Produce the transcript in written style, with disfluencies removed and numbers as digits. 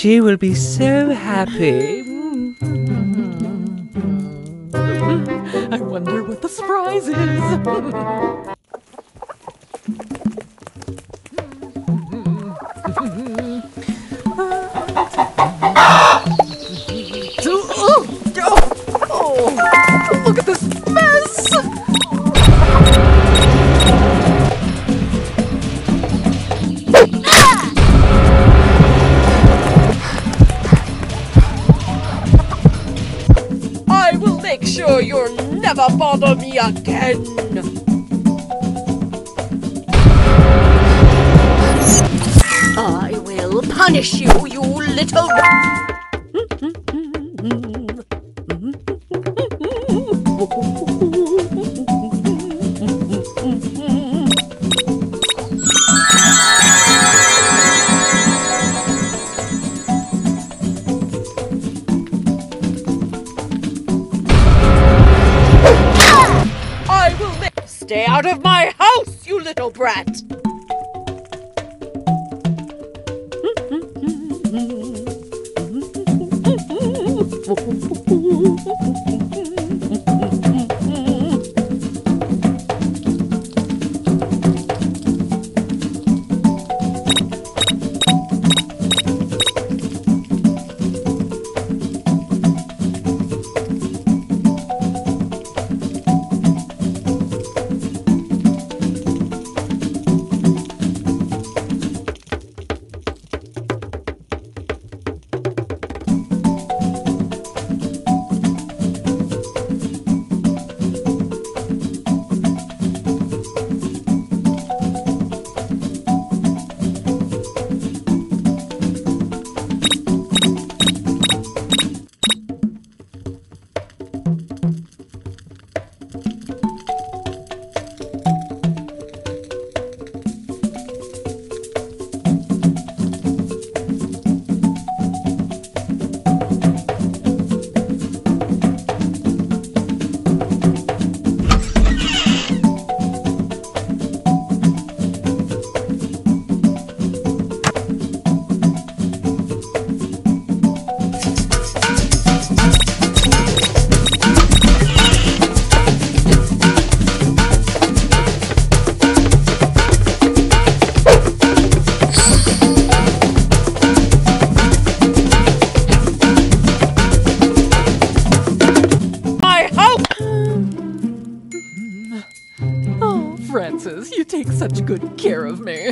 She will be so happy. I wonder what the surprise is. Look at this mess! I will make sure you'll never bother me again! I will punish you, you little... Stay out of my house, you little brat! Francis, you take such good care of me.